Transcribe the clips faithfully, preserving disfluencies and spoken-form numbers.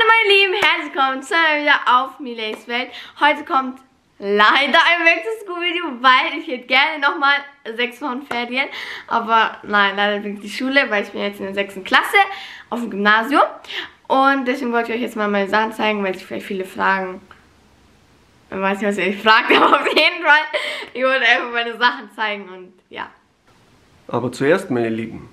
meine Lieben, herzlich willkommen zu einer wieder auf Milays Welt. Heute kommt leider ein Back to School Video, weil ich hätte gerne nochmal sechs Wochen Ferien. Aber nein, leider bringt die Schule, weil ich bin jetzt in der sechsten Klasse auf dem Gymnasium. Und deswegen wollte ich euch jetzt mal meine Sachen zeigen, weil sich vielleicht viele fragen. Ich weiß nicht, was ihr euch fragt, aber auf jeden Fall, ich wollte einfach meine Sachen zeigen und ja. Aber zuerst, meine Lieben,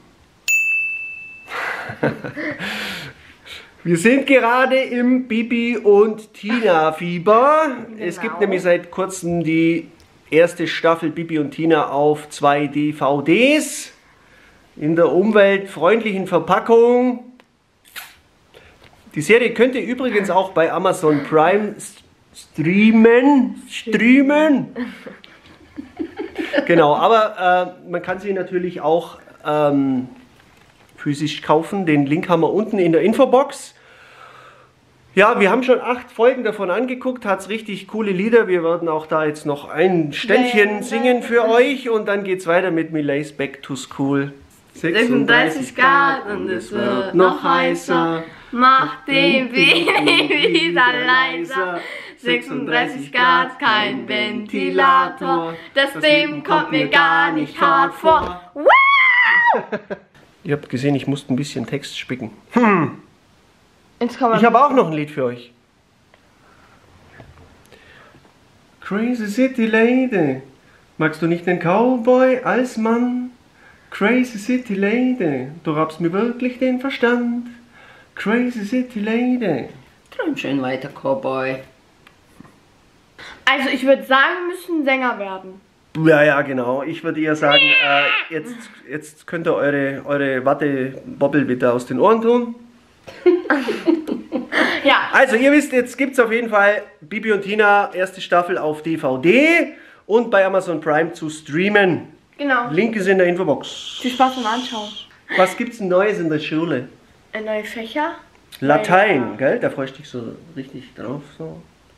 wir sind gerade im Bibi und Tina Fieber. Genau. Es gibt nämlich seit kurzem die erste Staffel Bibi und Tina auf zwei D V Ds in der umweltfreundlichen Verpackung. Die Serie könnt ihr übrigens auch bei Amazon Prime streamen. Streamen. Genau, aber äh, man kann sie natürlich auch ähm, physisch kaufen. Den Link haben wir unten in der Infobox. Ja, wir haben schon acht Folgen davon angeguckt, hat es richtig coole Lieder. Wir werden auch da jetzt noch ein Ständchen singen für euch und dann geht es weiter mit Milays Back to School. sechsunddreißig Grad und es wird noch heißer, macht den Baby wieder leiser. sechsunddreißig Grad, kein Ventilator, das Leben kommt mir gar nicht hart vor. Ihr habt gesehen, ich musste ein bisschen Text spicken. Hm. Jetzt kommen wir ich habe auch noch ein Lied für euch. Crazy City Lady, magst du nicht den Cowboy als Mann? Crazy City Lady, du raubst mir wirklich den Verstand. Crazy City Lady. Träum schön weiter, Cowboy. Also ich würde sagen, wir müssen Sänger werden. Ja, ja, genau. Ich würde eher sagen, äh, jetzt, jetzt könnt ihr eure, eure Wattebobbel wieder aus den Ohren tun. Ja. Also ihr wisst, jetzt gibt es auf jeden Fall Bibi und Tina, erste Staffel auf D V D und bei Amazon Prime zu streamen. Genau. Link ist in der Infobox. Viel Spaß beim Anschauen. Was gibt's denn Neues in der Schule? Ein neue Fächer. Latein, ja. Gell? Da freue ich dich so richtig drauf. So.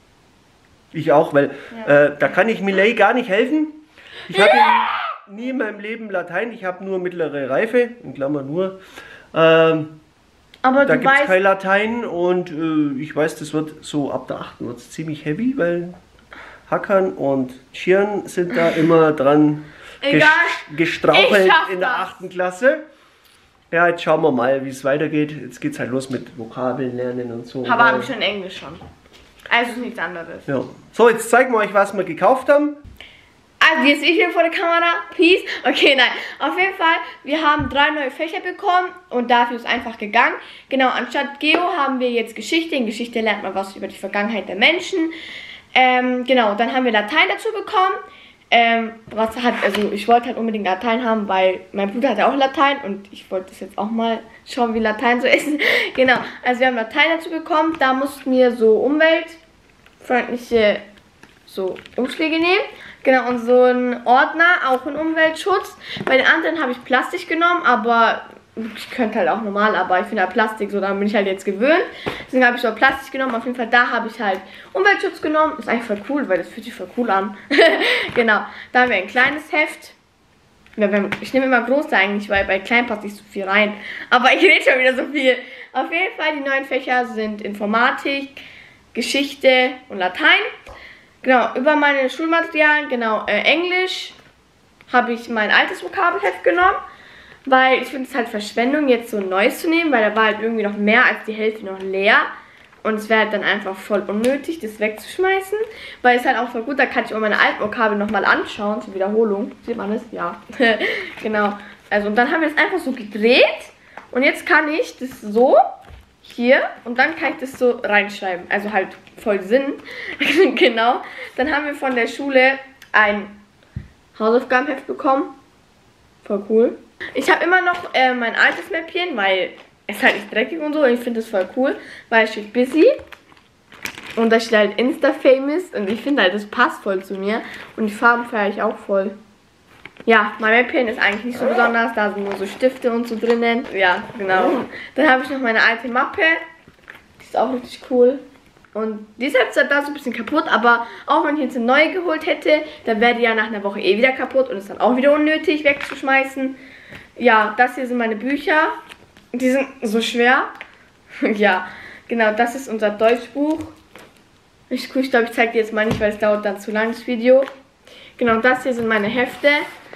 Ich auch, weil ja. äh, da kann ich Milay gar nicht helfen. Ich hatte ja. nie in meinem Leben Latein, ich habe nur mittlere Reife, in Klammern nur. Ähm, Aber da gibt es weißt, kein Latein und äh, ich weiß, das wird so ab der achten wird ziemlich heavy, weil Hakan und Schirn sind da immer dran ges gestrauchelt in der achten Klasse. Ja, jetzt schauen wir mal, wie es weitergeht. Jetzt geht es halt los mit Vokabeln lernen und so. Aber habe ich schon Englisch schon. Also ist nichts anderes. Ja. So, jetzt zeigen wir euch, was wir gekauft haben. Also jetzt ich hier vor der Kamera. Peace. Okay, nein. Auf jeden Fall, wir haben drei neue Fächer bekommen und dafür ist einfach gegangen. Genau, anstatt Geo haben wir jetzt Geschichte. In Geschichte lernt man was über die Vergangenheit der Menschen. Ähm, genau, dann haben wir Latein dazu bekommen. Ähm, was hat, also ich wollte halt unbedingt Latein haben, weil mein Bruder hatte auch Latein und ich wollte das jetzt auch mal schauen, wie Latein so ist. Genau, also wir haben Latein dazu bekommen, da mussten wir so umweltfreundliche so Umschläge nehmen. Genau, und so ein Ordner, auch in Umweltschutz. Bei den anderen habe ich Plastik genommen, aber ich könnte halt auch normal, aber ich finde halt Plastik, so daran bin ich halt jetzt gewöhnt. Deswegen habe ich so Plastik genommen. Auf jeden Fall, da habe ich halt Umweltschutz genommen. Ist eigentlich voll cool, weil das fühlt sich voll cool an. Genau, da haben wir ein kleines Heft. Ich nehme immer große eigentlich, weil bei klein passt nicht so viel rein. Aber ich rede schon wieder so viel. Auf jeden Fall, die neuen Fächer sind Informatik, Geschichte und Latein. Genau, über meine Schulmaterialien, genau, äh, Englisch habe ich mein altes Vokabelheft genommen. Weil ich finde es halt Verschwendung, jetzt so ein neues zu nehmen, weil da war halt irgendwie noch mehr als die Hälfte noch leer. Und es wäre halt dann einfach voll unnötig, das wegzuschmeißen. Weil es halt auch voll gut, da kann ich auch meine alten Vokabeln nochmal anschauen, zur Wiederholung. Sieht man das? Ja. Genau. Also und dann haben wir es einfach so gedreht. Und jetzt kann ich das so hier und dann kann ich das so reinschreiben. Also halt voll Sinn. Genau. Dann haben wir von der Schule ein Hausaufgabenheft bekommen. Voll cool. Ich habe immer noch äh, mein altes Mäppchen, weil es halt nicht dreckig und so. Und ich finde das voll cool, weil es steht busy. Und da steht halt Insta-famous. Und ich finde halt, das passt voll zu mir. Und die Farben feiere ich auch voll. Ja, mein Mäppchen ist eigentlich nicht so besonders. Da sind nur so Stifte und so drinnen. Ja, genau. Dann habe ich noch meine alte Mappe. Die ist auch richtig cool. Und die ist jetzt da so ein bisschen kaputt, aber auch wenn ich jetzt eine neue geholt hätte, dann wäre die ja nach einer Woche eh wieder kaputt und ist dann auch wieder unnötig wegzuschmeißen. Ja, das hier sind meine Bücher. Die sind so schwer. Ja, Genau, das ist unser Deutschbuch. Ich, ich glaube, ich zeige dir jetzt mal nicht, weil es dauert dann zu lang, das Video. Genau, das hier sind meine Hefte.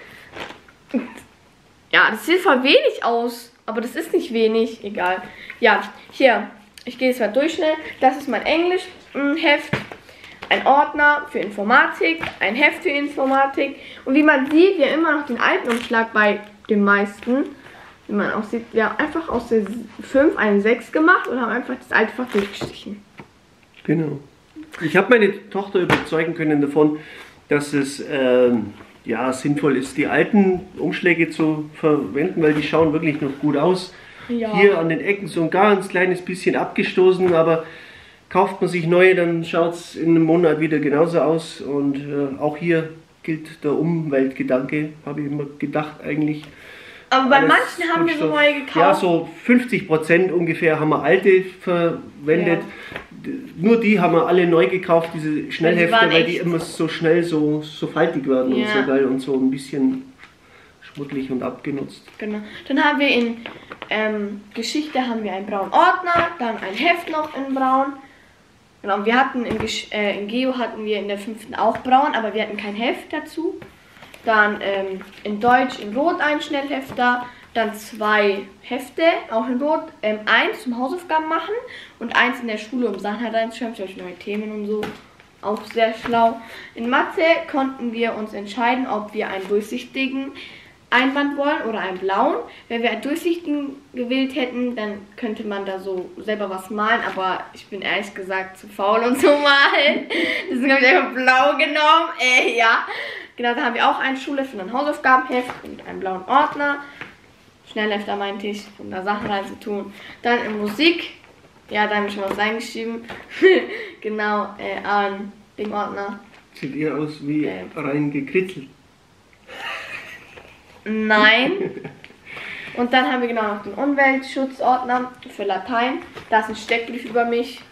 Ja, das sieht voll wenig aus, aber das ist nicht wenig, egal. Ja, hier, ich gehe jetzt mal durch schnell. Das ist mein Englisch-Heft, ein Ordner für Informatik, ein Heft für Informatik. Und wie man sieht, wir haben immer noch den alten Umschlag bei den meisten. Wie man auch sieht, wir haben einfach aus der fünf eine sechs gemacht und haben einfach das alte Fach durchgestrichen. Genau. Ich habe meine Tochter überzeugen können davon, dass es ähm, ja, sinnvoll ist, die alten Umschläge zu verwenden, weil die schauen wirklich noch gut aus. Ja. Hier an den Ecken so ein ganz kleines bisschen abgestoßen, aber kauft man sich neue, dann schaut es in einem Monat wieder genauso aus. Und äh, auch hier gilt der Umweltgedanke, habe ich immer gedacht eigentlich. Aber bei manchen haben wir so neue gekauft. Ja, so fünfzig Prozent ungefähr haben wir alte verwendet. Ja. Nur die haben wir alle neu gekauft, diese Schnellhefte, die weil die immer so schnell so, so faltig werden ja. und so geil und so ein bisschen schmuddelig und abgenutzt. Genau. Dann haben wir in ähm, Geschichte haben wir einen braunen Ordner, dann ein Heft noch in braun. Genau, wir hatten in, äh, in Geo hatten wir in der fünften auch braun, aber wir hatten kein Heft dazu. Dann ähm, in Deutsch in Rot ein Schnellhefter, dann zwei Hefte, auch in Rot, ähm, eins zum Hausaufgaben machen und eins in der Schule, um Sachen reinzuschreiben, zum Beispiel neue Themen und so. Auch sehr schlau. In Mathe konnten wir uns entscheiden, ob wir einen durchsichtigen Einband wollen oder einen blauen. Wenn wir einen durchsichtigen gewählt hätten, dann könnte man da so selber was malen, aber ich bin ehrlich gesagt zu faul, um zu malen. Deswegen habe ich einfach blau genommen. Äh, ja. Genau, da haben wir auch einen Schulheft und ein Hausaufgabenheft und einen blauen Ordner. Schnellhefter meinte ich, um da Sachen rein zu tun. Dann in Musik, ja, da haben wir schon was reingeschrieben. Genau, äh, an dem Ordner. Sieht eher aus wie äh, rein gekritzelt. Nein. Und dann haben wir genau noch den Umweltschutzordner für Latein. Da ist ein Steckbrief über mich.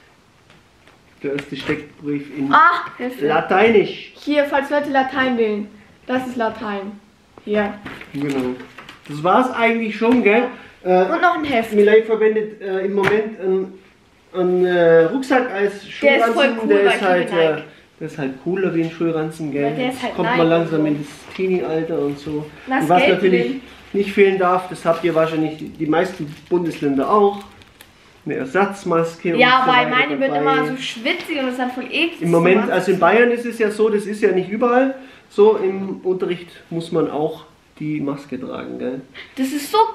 Der erste Steckbrief in ah, Lateinisch. Hier, falls Leute Latein wählen. Das ist Latein. Hier. Genau. Das war's eigentlich schon, gell? Äh, Und noch ein Heft. Milay verwendet äh, im Moment einen, einen äh, Rucksack als Schulranzen. Der ist voll cool, der ist halt, äh, der ist halt cooler wie ein Schulranzen, gell? Der ist halt kommt man langsam so. in das Teenie-Alter und so. Das und was Geld natürlich will. nicht fehlen darf, das habt ihr wahrscheinlich die meisten Bundesländer auch. Eine Ersatzmaske. Ja, und so weil meine wird immer so schwitzig und das ist dann voll eklig. Im Moment, also in Bayern ist es ja so, das ist ja nicht überall so, im Unterricht muss man auch die Maske tragen, gell? Das ist so.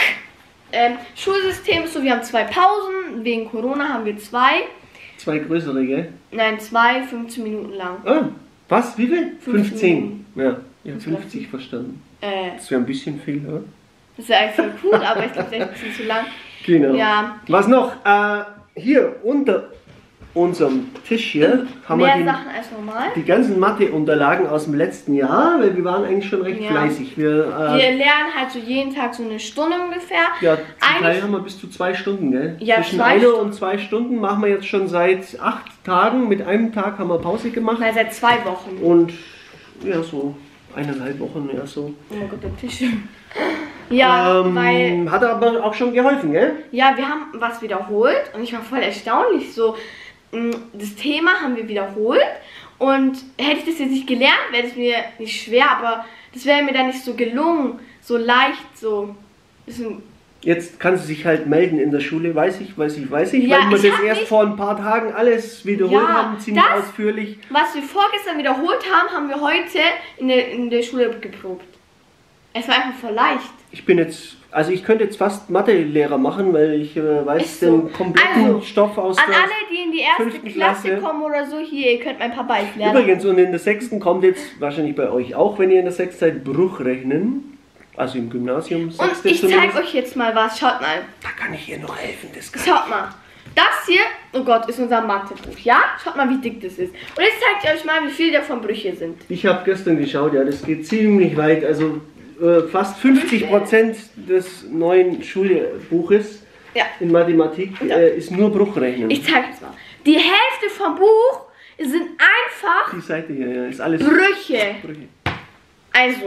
Ähm, Schulsystem ist so, wir haben zwei Pausen, wegen Corona haben wir zwei. Zwei größere, gell? Nein, zwei, fünfzehn Minuten lang. Ah, was? Wie viel? fünfzehn. Ja, ja, fünfzig verstanden. Äh, das wäre ein bisschen viel, oder? Das wäre eigentlich voll cool, aber ich glaube, das ist ein bisschen zu lang. Genau. Ja. Was noch? Äh, hier unter unserem Tisch hier haben Mehr wir die, Sachen als normal. die ganzen Matheunterlagen aus dem letzten Jahr, weil wir waren eigentlich schon recht ja. fleißig. Wir, äh, wir lernen halt so jeden Tag so eine Stunde ungefähr. Ja, zum Teil haben wir bis zu zwei Stunden, gell? Ja, Zwischen zwei einer Stunden. und zwei Stunden machen wir jetzt schon seit acht Tagen. Mit einem Tag haben wir Pause gemacht. Nein, seit zwei Wochen. Und ja, so eineinhalb Wochen, ja so. Oh mein Gott, der Tisch. Ja, ähm, weil... Hat aber auch schon geholfen, gell? Ja, wir haben was wiederholt und ich war voll erstaunlich. So, das Thema haben wir wiederholt und hätte ich das jetzt nicht gelernt, wäre es mir nicht schwer, aber das wäre mir dann nicht so gelungen, so leicht, so... Jetzt kann sie sich halt melden in der Schule, weiß ich, weiß ich, weiß ich, ja, weil wir ich das erst vor ein paar Tagen alles wiederholt ja, haben, ziemlich das, ausführlich. Was wir vorgestern wiederholt haben, haben wir heute in der, in der Schule geprobt. Es war einfach voll leicht. Ich bin jetzt, also ich könnte jetzt fast Mathelehrer machen, weil ich äh, weiß so. den kompletten also, Stoff aus an der alle, die in die erste Klasse, Klasse kommen oder so, hier, ihr könnt mein Papa ich lernen. Übrigens, und in der sechsten kommt jetzt wahrscheinlich bei euch auch, wenn ihr in der sechsten seid, Bruchrechnen. Also im Gymnasium. Und ich zeige euch jetzt mal was. Schaut mal. Da kann ich ihr noch helfen. Das kann Schaut mal. Das hier, oh Gott, ist unser Mathebuch. Ja? Schaut mal, wie dick das ist. Und jetzt zeige ich euch mal, wie viele davon Brüche sind. Ich habe gestern geschaut, ja, das geht ziemlich weit. Also äh, fast fünfzig Prozent des neuen Schulbuches ja. in Mathematik äh, ist nur Bruchrechnen. Ich zeige es mal. Die Hälfte vom Buch sind einfach die Seite hier, ja, ist alles Brüche. Brüche. Also,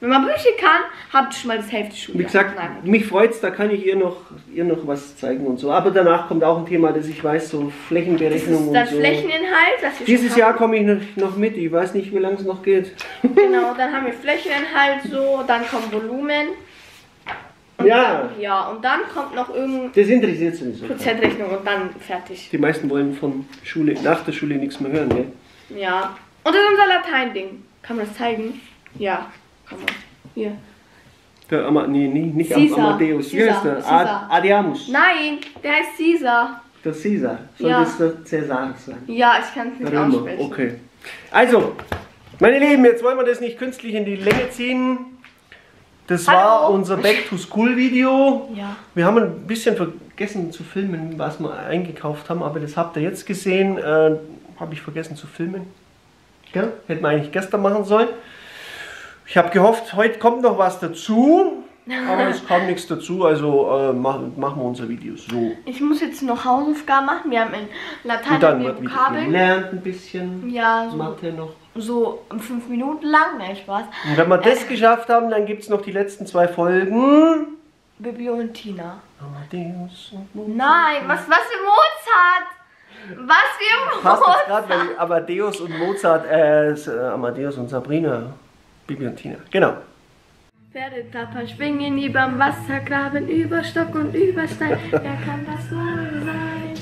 Wenn man Brüche kann, habt ihr schon mal das Hälfte Schule. Wie gesagt, Nein. mich freut's, da kann ich ihr noch, ihr noch was zeigen und so. Aber danach kommt auch ein Thema, das ich weiß, so Flächenberechnung Das ist und dann so. Flächeninhalt. Was wir Dieses schon Jahr haben. komme ich noch, noch mit, ich weiß nicht, wie lange es noch geht. Genau, dann haben wir Flächeninhalt so, dann kommt Volumen. Und Ja. Dann, ja, und dann kommt noch irgendeine Das interessiert sie nicht so. Prozentrechnung und dann fertig. Die meisten wollen von Schule, nach der Schule nichts mehr hören, ne? Ja. Und das ist unser Latein-Ding. Kann man das zeigen? Ja, kann man. Hier. Der Ama, nee, nee, nicht Caesar. Amadeus. Wie Caesar. heißt der? Caesar. Ad, Adiamus. Nein, der heißt Caesar. Der Caesar. Soll Ja. das der Cäsar sein? Ja, ich kann es nicht Der Römer. aussprechen. Okay. Also, meine Lieben, jetzt wollen wir das nicht künstlich in die Länge ziehen. Das war Hallo. unser Back to School Video. Ja. Wir haben ein bisschen vergessen zu filmen, was wir eingekauft haben, aber das habt ihr jetzt gesehen. Äh, Habe ich vergessen zu filmen. Ja, hätten wir eigentlich gestern machen sollen. Ich habe gehofft, heute kommt noch was dazu, aber es kam nichts dazu, also äh, machen, machen wir unser Video so. Ich muss jetzt noch Hausaufgaben machen. Wir haben in Latein Und dann haben wir wird wieder Vokabeln. gelernt ein bisschen, Ja, so, Mathe noch. so fünf Minuten lang. Nein, Spaß. Und wenn wir das geschafft haben, dann gibt es noch die letzten zwei Folgen. Bibi und Tina. Amadeus und Mozart. Nein, was, was für Mozart? Was für Passt jetzt Mozart? gerade, weil Amadeus und Mozart, äh, ist, äh, Amadeus und Sabrina, Bibi und Tina. Genau. Pferdetapper springen überm Wasser, graben über Stock und über Stein. Wer kann das wohl sein?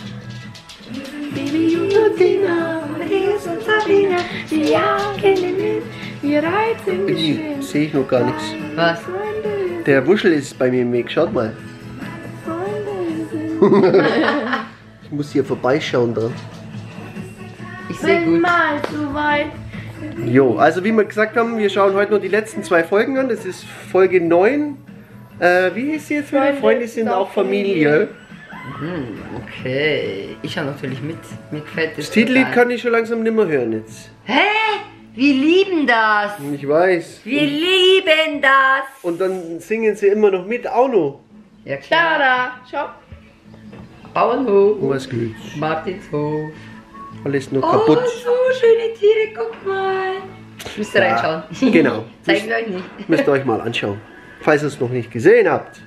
Bibi und Tina, Amadeus und Sabrina, wir jagen den Wind, wir reiten geschwind. Sehe ich noch gar nichts. Was? Freunde, Der Wuschel ist bei mir im Weg, schaut mal. Freunde sind Ich muss hier vorbeischauen dran. Ich sehe sind gut. mal zu weit. Jo, also wie wir gesagt haben, wir schauen heute nur die letzten zwei Folgen an. Das ist Folge neun. Äh, wie hieß sie jetzt wieder? Freunde Freunde sind auch Familie. Hm, okay. Ich schaue natürlich mit. Mir gefällt das. Das Titellied total. kann ich schon langsam nicht mehr hören jetzt. Hä? Wir lieben das. Ich weiß. Wir lieben das. Und dann singen sie immer noch mit, auch noch. Ja Da, klar. da, schau. Um Bauernhof. was geht's? Martinshof. Alles nur Oh, kaputt. so schöne Tiere, guck mal. Müsst ihr Ja, reinschauen. genau. Zeigen wir euch nicht. Müsst ihr euch mal anschauen. Falls ihr es noch nicht gesehen habt.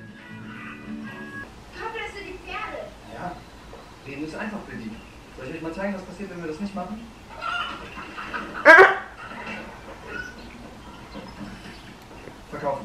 Ja, reden ist einfach für die. Soll ich euch mal zeigen, was passiert, wenn wir das nicht machen? Verkaufen.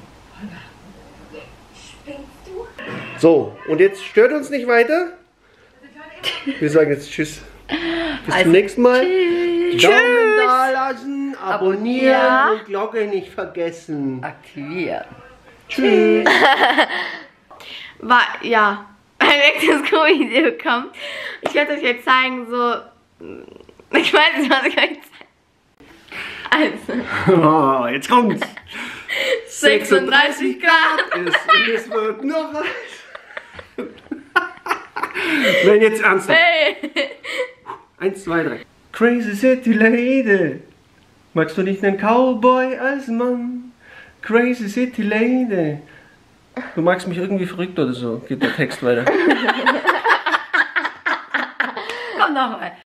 So, und jetzt stört uns nicht weiter. Wir sagen jetzt Tschüss. Bis Also, zum nächsten Mal. Tschüss. Daumen da lassen, abonnieren Ja. und Glocke nicht vergessen. Aktivieren. Tschüss. War, ja, ein nächstes Co-Video kommt. Ich werde euch jetzt zeigen, so. Ich weiß nicht, was ich euch zeige. Also, Oh, jetzt kommt's. sechsunddreißig Grad. ist und es wird noch heiß. Nein, jetzt ernsthaft. Hey. Eins, zwei, drei. Crazy City Lady. Magst du nicht einen Cowboy als Mann? Crazy City Lady. Du magst mich irgendwie verrückt oder so. Geht der Text weiter. Komm nochmal.